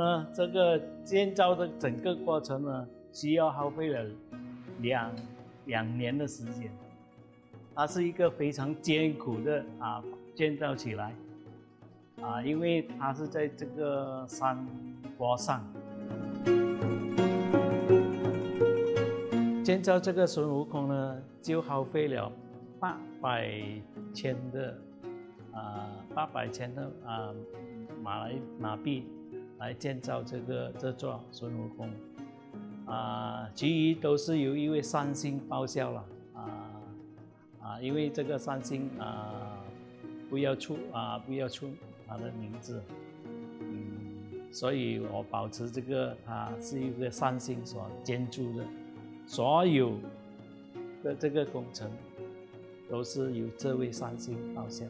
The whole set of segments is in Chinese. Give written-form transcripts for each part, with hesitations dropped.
呢，这个建造的整个过程呢，需要耗费了两年的时间。它是一个非常艰苦的建造起来因为它是在这个山坡上。建造这个孙悟空呢，就耗费了800千的马币来建造这座孙悟空其余都是由一位善心报销了因为这个善心不要出他的名字，所以我保持这个他是一个善心所建筑的，所有的这个工程都是由这位善心报销。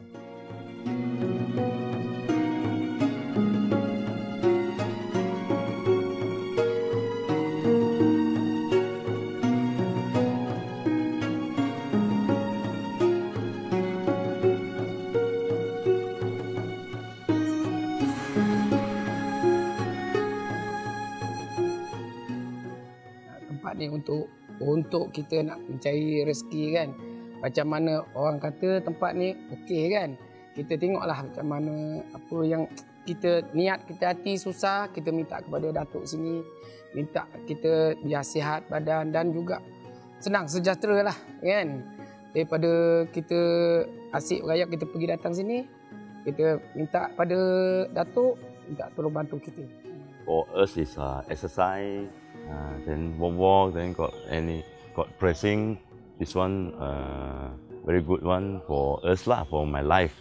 Tempat ni untuk kita nak mencari rezeki kan. Macam mana orang kata tempat ni okey kan. Kita tengoklah macam mana apa yang kita niat, kita hati susah, kita minta kepada Datuk sini, minta kita biar sihat badan dan juga senang sejahtera lah kan. Daripada kita asyik berayap kita pergi datang sini, kita minta pada Datuk minta tolong bantu kita. For us is exercise, then walk, then got pressing. This one very good one for us lah, for my life.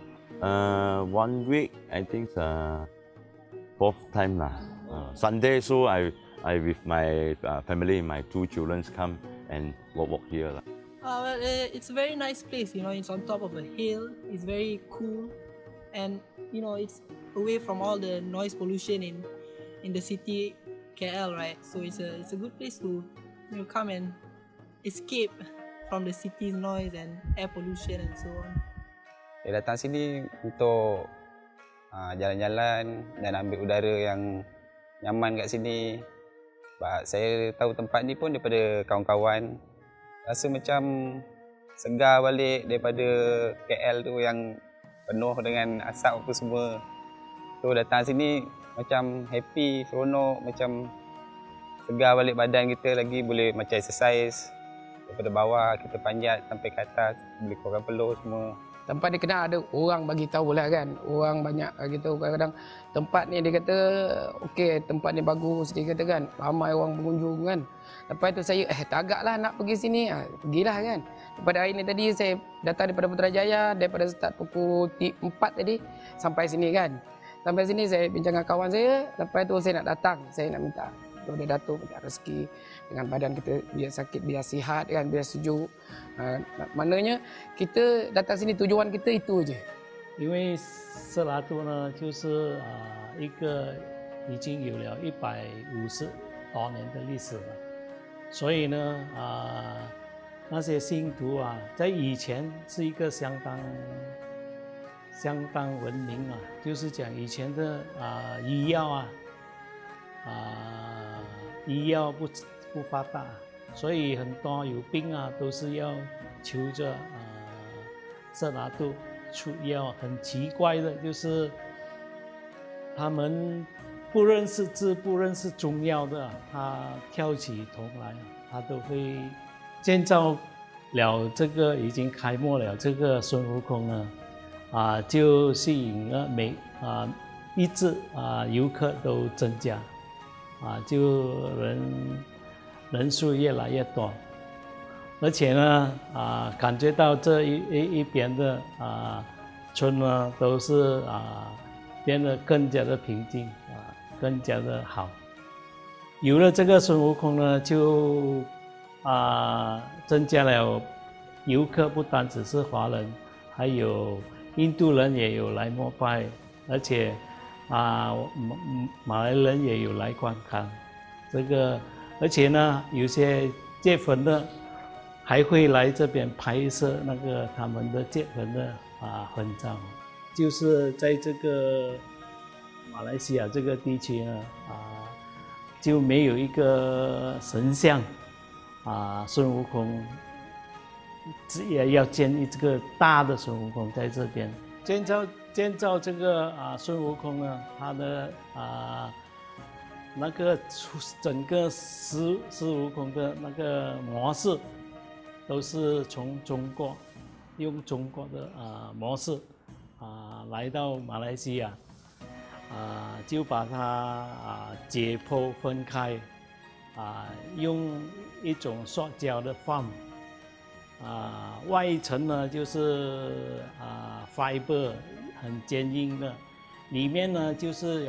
1 week I think 4th time lah. Sunday so I with my family, my 2 children come and walk here lah. Well, it's a very nice place. You know, it's on top of a hill. It's very cool, and you know, it's away from all the noise pollution in the city KL, right? So it's a good place to come and escape from the city's noise and air pollution and so on. Saya datang sini untuk jalan-jalan dan ambil udara yang nyaman kat sini. Sebab saya tahu tempat ni pun daripada kawan-kawan. Rasa macam segar balik daripada KL tu yang penuh dengan asap apa semua. So datang sini macam happy, seronok, macam segar balik badan kita lagi, boleh macam exercise daripada bawah kita panjat sampai ke atas, boleh keluarkan peluh semua. Tempat ni kena ada orang bagi tahu lah kan. Orang banyak bagi tahu kadang-kadang tempat ni dia kata okey, tempat ni bagus, dia kata kan. Ramai orang pengunjung kan. Lepas tu saya tagaklah nak pergi sini. Pergilah kan. Pada hari ni tadi saya datang daripada Putrajaya, daripada start pukul 4 tadi sampai sini kan. Sampai sini saya bincang dengan kawan saya, lepas tu saya nak datang, saya nak minta kepada Datuk minta rezeki dengan badan kita biar sakit, biar sihat kan, biar sejuk. Maknanya kita datang sini tujuan kita itu aja. 因为色拉杜呢，就是一个已经有了150多年的历史了，所以呢那些信徒在以前是一个相当文明就是讲以前的医药医药不发达，所以很多有病都是要求着色拉杜出药。很奇怪的就是他们不认识字不认识中药的他跳起头来他都会建造了这个已经开幕了这个孙悟空呢就吸引了一直游客都增加就人数越来越多，而且呢感觉到这一边的村呢都是变得更加的平静更加的好。有了这个孙悟空呢，就增加了游客，不单只是华人，还有印度人也有来膜拜，而且马来人也有来观看这个，而且呢，有些结婚的还会来这边拍摄那个他们的结婚的婚照，就是在这个马来西亚这个地区呢，就没有一个神像，孙悟空也要建立这个大的孙悟空在这边。建造这个孙悟空呢，他的那个整个孙悟空的那个模式，都是从中国用中国的模式来到马来西亚，就把它解剖分开，用一种塑胶的 foam，外一层呢就是fiber 很坚硬的，里面呢就是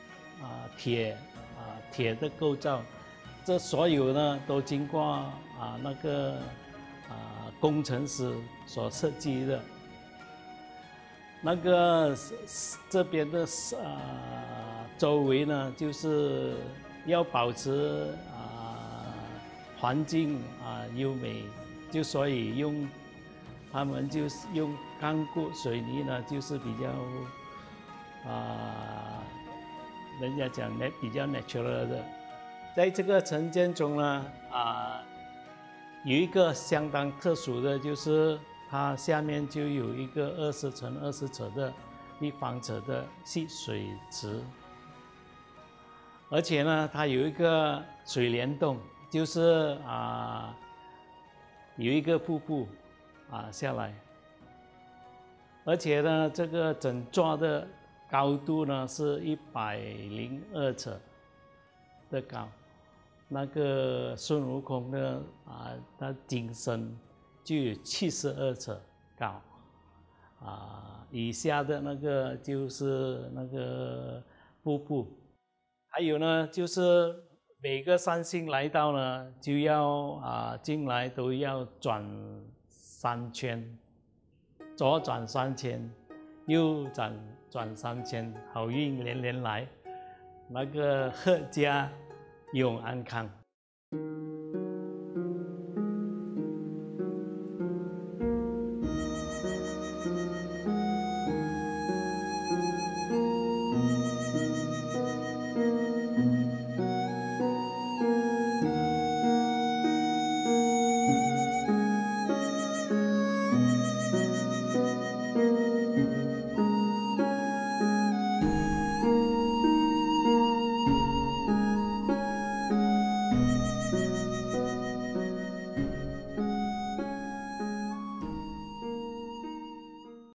铁的构造，这所有呢都经过那个工程师所设计的。那个这边的周围呢，就是要保持环境优美，就所以他们就是用钢骨水泥呢，就是比较人家讲比较 natural 的。在这个城建中呢，有一个相当特殊的，就是它下面就有一个20乘20尺的立方尺的蓄水池，而且呢，它有一个水帘洞，就是有一个瀑布下来，而且呢，这个整座的高度呢是102尺的高。那个孙悟空呢他景深就有72尺高，以下的那个就是那个瀑布，还有呢就是每个善信来到呢就要进来都要转3圈，左转3圈，右转3圈，好运连连来，那个阖家永安康。